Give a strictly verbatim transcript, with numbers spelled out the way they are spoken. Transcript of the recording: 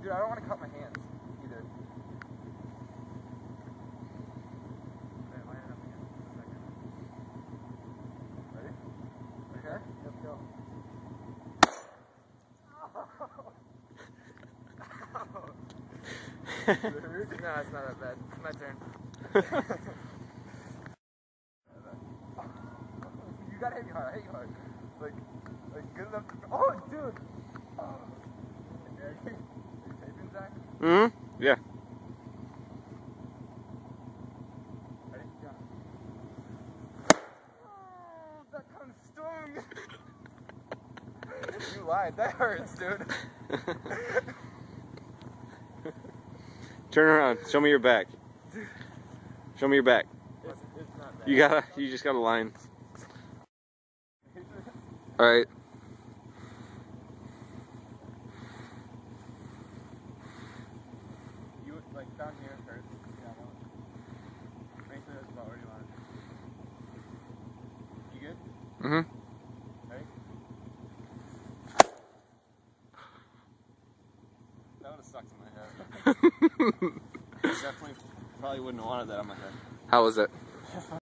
Dude, I don't want to cut my hands either. Ready? Okay? Let's go. No, it's not that bad. It's my turn. You gotta hit me hard. I hit you hard. Like, like good enough to. Oh, dude! Oh. Okay, are you taping, Zach? Mm-hmm. Yeah. Ready? Go. Oh, that kind of stung. You lied. That hurts, dude. Turn around. Show me your back. Show me your back. It's, it's not bad. You gotta. You just gotta line. All right. You like down here first. Yeah, no. Make sure that's about where you want it. You good? Mm-hmm. Ready? That would have sucked in my head. Definitely, probably wouldn't have wanted that on my head. How was it?